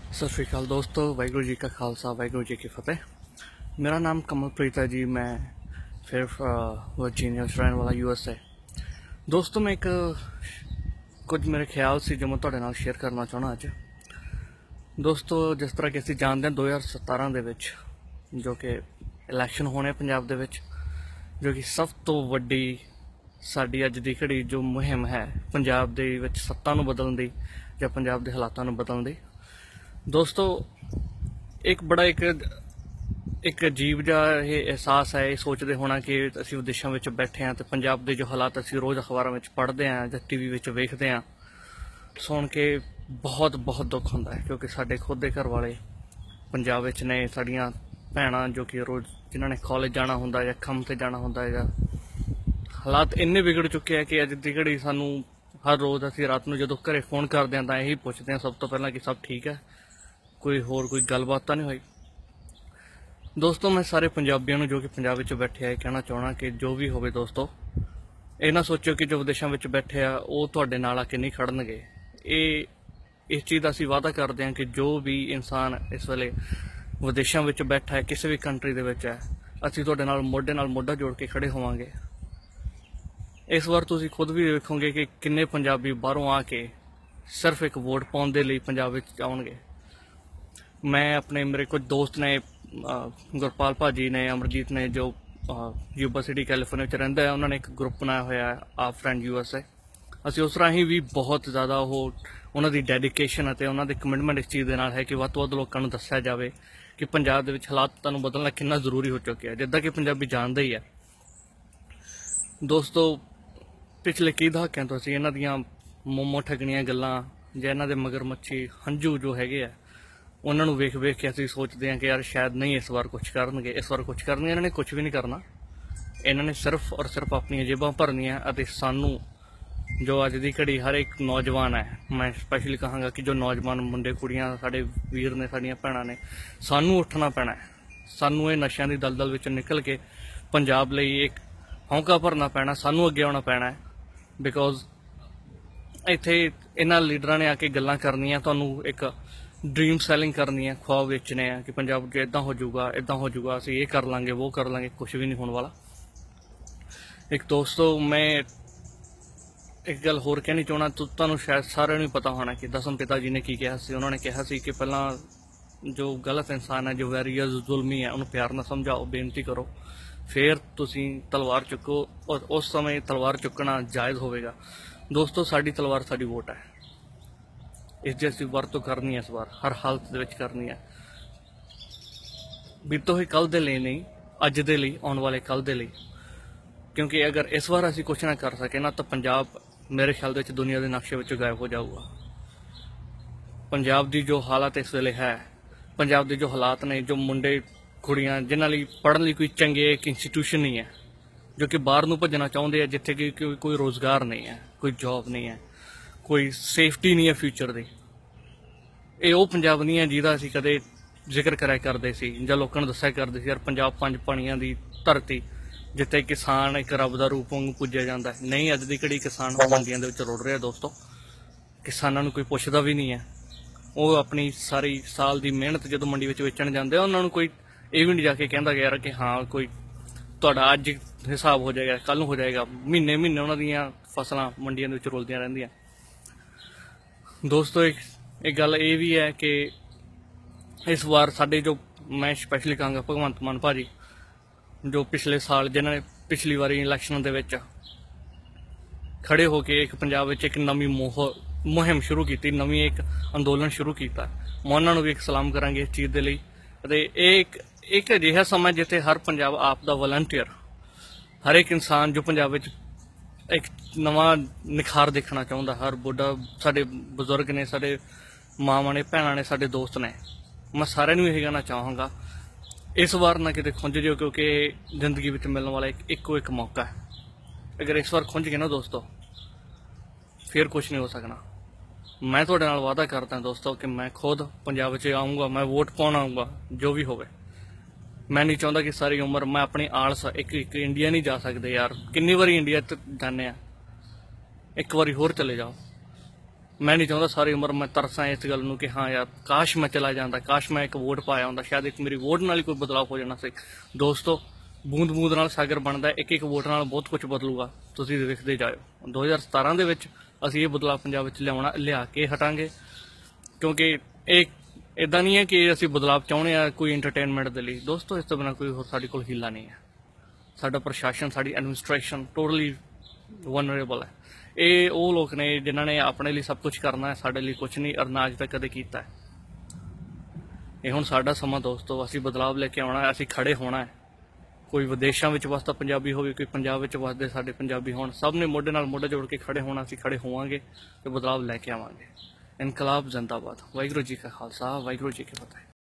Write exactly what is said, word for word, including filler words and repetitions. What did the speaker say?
सत श्री अकाल दोस्तों, वाहगुरू जी का खालसा वाहगुरू जी की फतेह। मेरा नाम कमलप्रीत है जी। मैं फिर वर्जीनिया रहने वाला यू एस ए। दोस्तों मैं एक कुछ मेरे ख्याल से जो मैं ਤੁਹਾਡੇ ਨਾਲ शेयर करना चाहना अज। दोस्तों जिस तरह कि ਅਸੀਂ जानते हैं दो हज़ार सतारह ਦੇ ਵਿੱਚ जो कि इलैक्शन होने पंजाब ਦੇ ਵਿੱਚ, जो कि सब तो ਵੱਡੀ ਸਾਡੀ ਅੱਜ ਦੀ ਘੜੀ ਜੋ ਮੁਹਿੰਮ ਹੈ पंजाब ਦੇ ਵਿੱਚ ਸੱਤਾ ਨੂੰ ਬਦਲਣ ਦੀ ਜਾਂ पंजाब ਦੇ ਹਾਲਾਤਾਂ ਨੂੰ ਬਦਲਣ ਦੀ। दोस्तों एक बड़ा एक एक अजीब जा ये एहसास है, सोचते होना कि असी विदेशों में बैठे हैं तो पंजाब के जो हालात असी रोज़ अखबारों में पढ़ते हैं या टी वी वेखते हैं, सुन के बहुत बहुत दुख होता है। क्योंकि साढ़े खुद के घर वाले पंजाब में ने, साड़ियाँ भैन जो कि रोज़ जिन्होंने कॉलेज जाना होंगे या काम से जाना होंगे, या हालात इन्ने बिगड़ चुके हैं कि अज की घड़ी सानू हर रोज़ असी रात को जो घरे फोन करते हैं तो यही पूछते हैं सब तो पहला कि सब ठीक है, कोई होर कोई गलबात तो नहीं हुई। दोस्तों मैं सारे पंजाबियों जो कि पंजाब में बैठे है कहना चाहना कि जो भी हो दोस्तों, ये ना सोचो कि जो विदेशों में बैठे आ वो तुहाडे नाल आके नहीं खड़नगे। ये इस चीज़ का असीं वादा करते हैं कि जो भी इंसान इस वेले विदेशों में बैठा है किसी भी कंट्री दे विच है, असीं तुहाडे नाल मोढे नाल मोढा जोड़ के खड़े होवांगे। इस बार तुसीं खुद भी वेखोगे कि किन्ने पंजाबी बाहरों आके सिर्फ एक वोट पाउण दे लई पंजाब विच आउणगे। मैं अपने मेरे कुछ दोस्त ने, गुरपाल भाजी ने, अमरजीत ने, जो यूबा सिटी कैलीफोर्निया में रहिंदा है, उन्होंने एक ग्रुप बनाया हुआ है आप फ्रेंड यू एस ए। असीं उस राही भी बहुत ज़्यादा वो उन्हों की डेडिकेशन है, उन्हों की कमिटमेंट इस चीज़ के नाल है कि वध तो वध लोगों को दस्सिया जाए कि पंजाब दे विच हालातां नूं बदलना कितना जरूरी हो चुका है, जिद्दां कि पंजाबी जानते ही है। दोस्तों पिछले कई दहाकिਆਂ तो असीं इन्हां दीयां मोमो ठगणियां गल्लां जां इन्हां दे मगरमच्छी हंझू जो हैगे आ उन्होंने वेख वेख के असीं सोचते हैं कि यार शायद नहीं इस बार कुछ करनगे, इस बार कुछ करनगे। इन्होंने कुछ भी नहीं करना, इन्होंने सिर्फ और सिर्फ अपनी जेबां भरनियां। अते सानू जो अज की घड़ी हर एक नौजवान है, मैं स्पैशली कहांगा कि जो नौजवान मुंडे कुड़ियां साडे वीर ने, साडियां भैणां ने, सानू उठना पैना है। सानू ये नशियां दी दलदल विच निकल के पंजाब लई एक हौंका भरना पैना, सानू अगे आउणा पैना है। बिकॉज इत्थे इन्हां लीडरां ने आके गल्लां करनियां, तुहानू एक ड्रीम सैलिंग करनी है, ख्वाब बेचने हैं कि पंजाब च इदा हो जाऊगा, इदा हो जाऊगा, असीं ये कर लांगे, वो कर लांगे। कुछ भी नहीं होने वाला। एक दोस्तों मैं एक गल होर कहनी चाहना, तुहानू शायद सारिਆਂ ਨੂੰ पता होना कि दसम पिता जी ने की कहा सी। उन्होंने कहा सी कि पहला जो गलत इंसान है, जो वैरी है, जो जुल्मी है, उन्होंने प्यार ना समझाओ, बेनती करो, फिर तुसीं तलवार चुको और उस समय तलवार चुकना जायज़ होवेगा। दोस्तों साडी तलवार साडी वोट है, इस दी असीं वरतों करनी है, इस बार हर हालत दे विच करनी है। बीतो ही कल दे लई नहीं, अज दे लई, आउण वाले कल दे लई। क्योंकि अगर इस बार असीं कुछ ना कर सके ना तो पंजाब मेरे ख्याल दे विच दुनिया के नक्शे विचों गायब हो जाऊगा। पंजाब की जो हालत इस वेले है, पंजाब के जो हालात ने, जो मुंडे कुड़ियां जिन्हां लई पढ़न लई कोई चंगे एक इंस्टीट्यूशन नहीं है, जो कि बाहर नूं भज्जना चाहुंदे आ, जिथे कि कोई रोज़गार नहीं है, कोई जॉब नहीं है, कोई सेफ्टी नहीं है फ्यूचर की। ये वो पंजाब नहीं है जिहदा असीं कदे जिक्र कराया करते सी जां लोकां नूं दस्सिया करदे सी यार पंजाब पंज पाणियां दी धरती, जिथे किसान एक रब दा रूप वांगू पूजिया जांदा है। नहीं, अज दी घड़ी किसान मंडियां दे विच रुड़ रहे दोस्तों। किसानां नूं कोई पुछदा भी नहीं है, वो अपनी सारी साल की मेहनत जो मंडी में वेचण जाते हैं, उन्होंने कोई ये भी नहीं जाके कहता यार कि हाँ कोई तुहाडा अज हिसाब हो जाएगा, कल हो जाएगा। महीने महीने उन्हों दीयां फसलां मंडियां दे विच रुलदियां रहिंदियां। दोस्तों एक, एक गल ये भी है कि इस बार साडे जो, मैं स्पैशली कहूँगा भगवंत मान भाजी, जो पिछले साल जिन्होंने पिछली बारी इलैक्शन दे विच खड़े होके एक पंजाब विच एक नवी मोह मुहिम शुरू की, नवी एक अंदोलन शुरू किया, मैं उन्होंने भी एक सलाम करांगे इस चीज़ के लिए। एक एक अजिहा समा जिथे हर पंजाब आप दा वलंटियर, हर एक इंसान जो पंजाब विच एक नवा निखार देखना चाहता, हर बुढ़ा, साडे बजुर्ग ने, साडे मावां ने, भैणां ने, साडे दोस्त ने, मैं सारिਆਂ ਨੂੰ यही कहना चाहांगा इस बार ना किते खुंझ जिओ, क्योंकि जिंदगी में मिलने वाला एक इको एक मौका है। अगर इस बार खुंझ गए ना दोस्तों, फिर कुछ नहीं हो सकना। मैं तुहाडे नाल वादा करता दोस्तों कि मैं खुद पंजाब च आऊँगा, मैं वोट पाउण आऊँगा, जो भी होवे। मैं नहीं चाहता कि सारी उम्र मैं अपनी आलस एक, एक इंडिया नहीं जा सकते यार। किन्नी बारी इंडिया जाने, एक बारी होर चले जाओ। मैं नहीं चाहता सारी उम्र मैं तरसा इस गल नूं कि हाँ यार काश मैं चला जाता, काश मैं एक वोट पाया होंदा, शायद एक मेरी वोट नाल ही कोई बदलाव हो जाना सी। दोस्तों बूंद बूंद नाल सागर बनदा है, एक एक वोट नाल बहुत कुछ बदलूगा, तुसीं देखदे जाओ। दो हज़ार सतारह दे विच असीं ये बदलाव पंजाब विच लिआउणा लिआ के हटांगे, क्योंकि एक इदां नहीं है कि असीं बदलाव चाहुंदे आ कोई एंटरटेनमेंट दे लई। दोस्तों इस तो बिना कोई होर साडे कोल हीला नहीं है। साडा प्रशासन, साडी एडमिनिस्ट्रेशन टोटली वनरेबल है। ये वो लोग ने जिन्होंने अपने लिए सब कुछ करना है, साडे लिए कुछ नहीं, और ना अज तक कदे कीता है। ये हुण साडा समा दोस्तों, असीं बदलाव लेके आउणा है, असीं खड़े होना है। कोई विदेशों में वसदा पंजाबी होवे, कोई पंजाब विच वसदे साडे पंजाबी होण, सब ने मोढे नाल मोढा जोड़ के खड़े होना, असीं खड़े होवांगे ते बदलाव लैके आवांगे। इनकलाब जिंदाबाद। वाहिगुरू जी का खालसा, वाहिगुरू जी की फतेह।